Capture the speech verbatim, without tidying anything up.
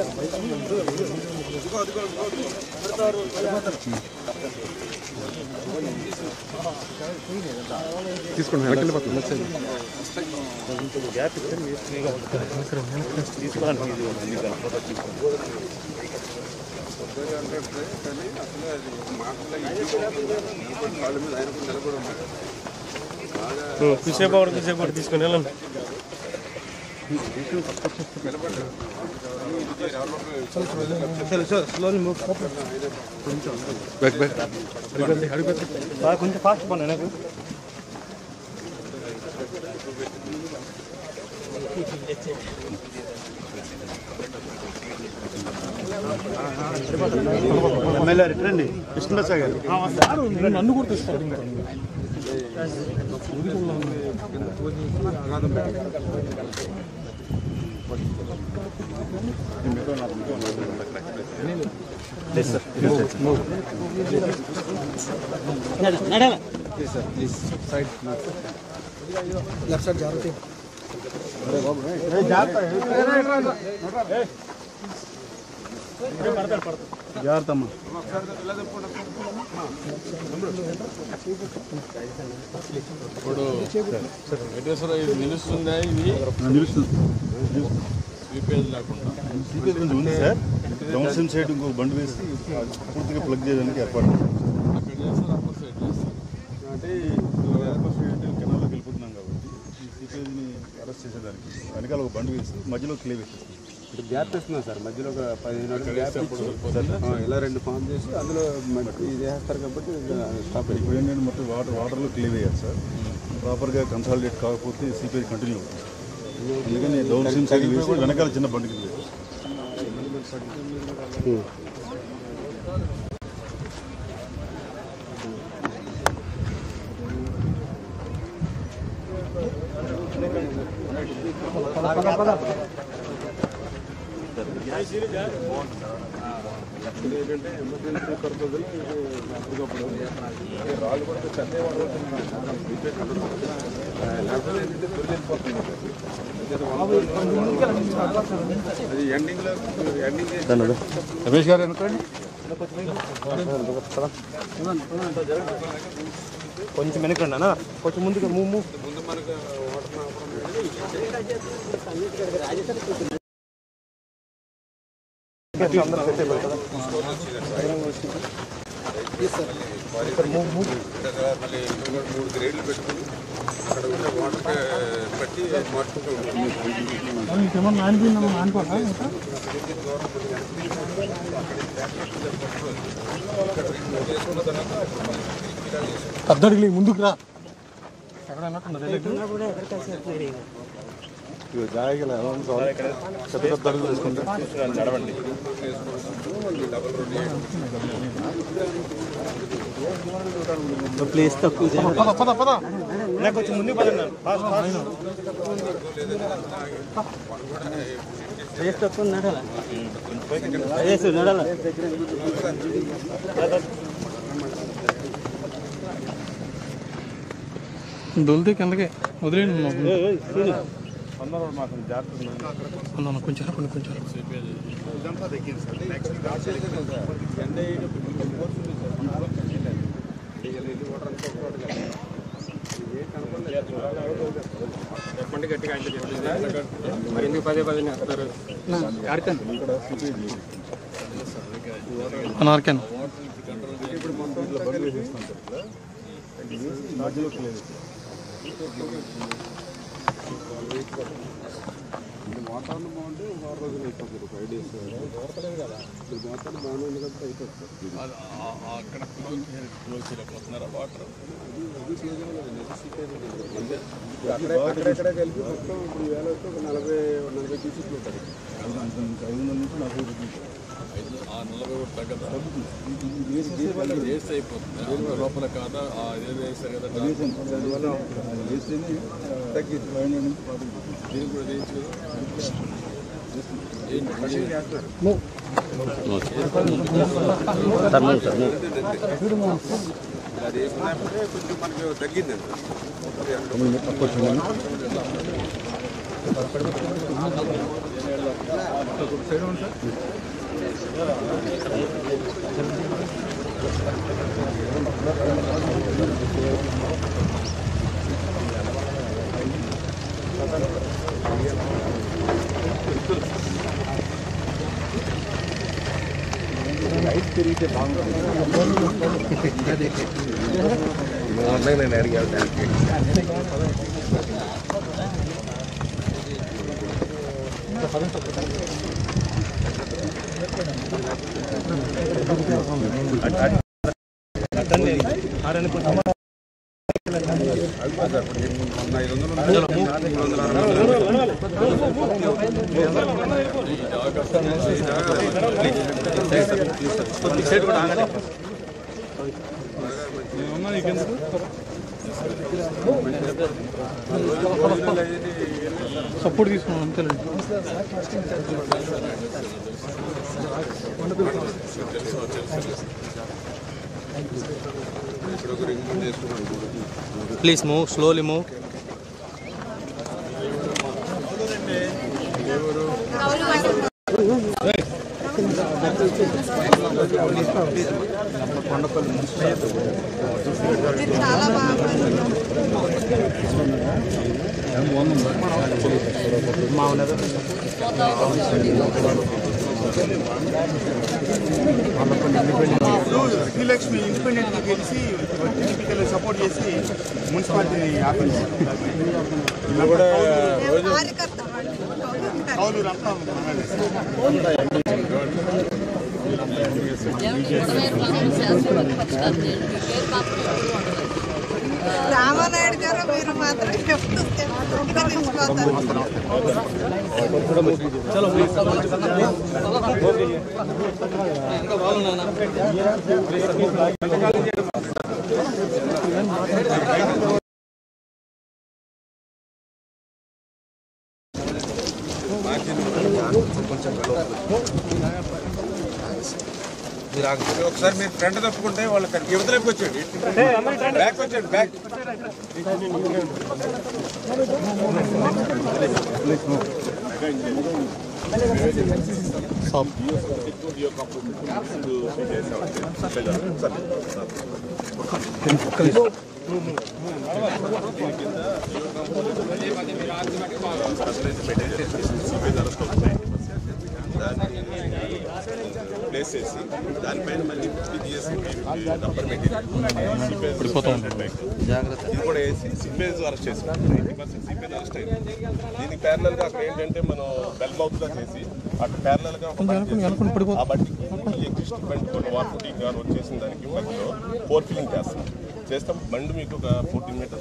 తీసుకోండి గ్యాప్ తీసుకోవడానికి కుసేపు అవడం కుసేపు కూడా తీసుకుని వెళ్ళండి. కొంచెం ఫాస్ట్ పని నాకు ఎమ్మెల్యే రండి కృష్ణదాస్ గారు నన్ను కూడా తీసుకోండి. లెఫ్ట్ సైడ్ జాగ్రత్త జాగ్రత్తమ్మా. ఇప్పుడు వెంకటేశ్వర ఇది నిలుస్తుందా? ఇది నిలుస్తుంది స్వీపేజ్ లేకుండా స్వీపేజ్ కొంచెం ఉంది సార్. డౌన్ స్ట్రీమ్ సైడ్ ఇంకో బండి వేసి పూర్తిగా ప్లగ్ చేయడానికి ఏర్పాటు అక్కడ చేస్తారు, అప్పర్ సైడ్ చేస్తారు. అంటే అప్పర్ సైడ్ అంటే కెనాల్లోకి వెళ్ళిపోతున్నాం కాబట్టి ఈ స్వీపేజ్ని అరెస్ట్ చేసేదానికి వెనకాల ఒక బండి వేసి మధ్యలో క్లే వేసేస్తాం. ఇప్పుడు గ్యాప్ ఇస్తున్నాం సార్, మధ్యలో ఒక పదిహేను అడుగులు గ్యాప్ ఇచ్చి ఇలా రెండు ఫామ్ చేసి అందులో ఇది వేస్తారు కాబట్టి స్టాప్ అయిపోయింది. ఇప్పుడు ఏంటంటే మొత్తం వాటర్ వాటర్లో క్లే వేయాలి సార్. ప్రాపర్గా కన్సాలిడేట్ కాకపోతే సీపేజ్ కంటిన్యూ అవుతుంది. అందుకని డౌన్ స్ట్రీమ్ సైడ్ వేసి వెనకాల చిన్న బండికి వేసి ఏంటంటే ఎమర్జెన్సీ పర్పస్లో అప్పటికప్పుడు రాళ్ళు కూడా చెన్నై వాడు అది ఎండింగ్లో ఎండింగ్ రమేష్ గారు అనుకోండి. కొంచెం వెనకండి అన్న, కొంచెం ముందుగా మూవ్ ముందు మనకు మళ్ళీ మూడు గ్రేడ్లు పెట్టుకుని అక్కడ ఉన్న వాటర్ బట్టి పెద్దడికి ముందుకు రా. జాయిగా పెద్ద పెద్ద అడుగులు వేసుకుంటే నడవండి. ప్లేస్ తక్కువ కొంచెం ముందు పదండి. ప్లేస్ తక్కువ నడాల నడాల దొలితే కిందకే వదిలేండి. కొంచెం కొన్ని కొంచెం చెప్పండి గట్టిగా అంటే మరి ఎందుకు పదే పదే వేస్తారు? అనార్కాన్ ఇప్పుడు మొత్తం బండి వేసేస్తాం సార్. మధ్యలో క్లియర్ వాతావరణం బాగుంటే వారం రోజులు అయిపోతుంది. ఫైవ్ డేస్ దొరకలేదు కదా. ఇప్పుడు వాతావరణం బాగానే ఉంది కదా, అయిపోతుంది సార్. అక్కడ క్లోజ్ చేయలేకపోతున్నారా వాటర్? అక్కడెక్కడ కలిపి మొత్తం ఇప్పుడు వేల వస్తే ఒక నలభై నలభై క్యూసెక్లు ఉంటుంది. ఐదు వందల నుంచి నలభై రూపాయలు ఆ నలభై కూడా తగ్గదా? వేస్ట్ అయిపోతుంది లోపల కాదా? ఏదో వేస్తారు కదా, దానివల్ల వేస్తేనే తగ్గింది. ఫైవ్ హండ్రెడ్ నుంచి ఫార్టీ దీనికి కూడా వేయచ్చు కదా. అది వేసుకున్నప్పుడే కొంచెం మనకి తగ్గిందండి. తక్కువ రైట్ తిరిగితే బాగుంటుంది. నేను అడిగాను దానికి. సపోర్ట్ తీసుకున్నాం అంతేనండి. Please move, slowly move. చాలా శ్రీలక్ష్మి ఇండిపెండెంట్ గెలిచి టీడీపీకి సపోర్ట్ చేసి మున్సిపాలిటీ ఆఫీస్ కౌలు అంతా రామానాయుడు గారు మీరు మాత్రం ఒకసారి మీరు ఫ్రంట్ తప్పుకుంటే వాళ్ళ యువతలోకి వచ్చేయండి. బ్యాక్ వచ్చేయండి, బ్యాక్. ప్లేస్ చేసి దానిపైన మళ్ళీ నంబర్ జాగ్రత్త ఇది కూడా వేసి సిపేజ్ అరెస్ట్ చేసినాం. నైంటీ పర్సెంట్ సిపేజ్ అరెస్ట్ అయింది. దీనికి ప్యారలల్ గా అక్కడ ఏంటంటే మనం బెల్ మౌత్ గా చేసి అటు ప్యారలల్ గా ఆ బట్టికి ఎగ్జిస్టింగ్ బండి కొన్ని వాటర్ ఫుటింగ్ కానీ వచ్చేసిన దానికి మధ్యలో ఫోర్ ఫిల్లింగ్ చేస్తాం చేస్తాం బండి మీకు ఒక ఫోర్టీన్ మీటర్స్